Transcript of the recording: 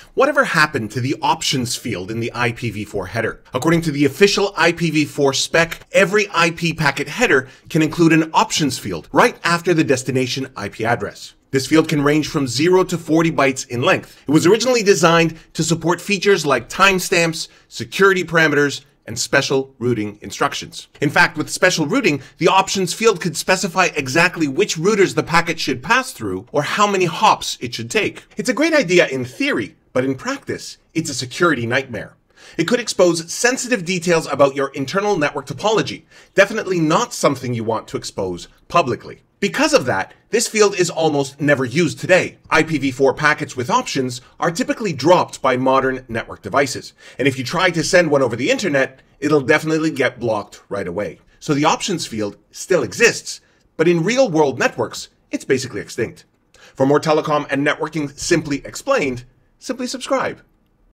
Whatever happened to the options field in the IPv4 header? According to the official IPv4 spec, every IP packet header can include an options field right after the destination IP address. This field can range from 0 to 40 bytes in length. It was originally designed to support features like timestamps, security parameters, and special routing instructions. In fact, with special routing, the options field could specify exactly which routers the packet should pass through or how many hops it should take. It's a great idea in theory, but in practice, it's a security nightmare. It could expose sensitive details about your internal network topology, definitely not something you want to expose publicly. Because of that, this field is almost never used today. IPv4 packets with options are typically dropped by modern network devices, and if you try to send one over the internet, it'll definitely get blocked right away. So the options field still exists, but in real-world networks, it's basically extinct. For more telecom and networking simply explained, simply subscribe.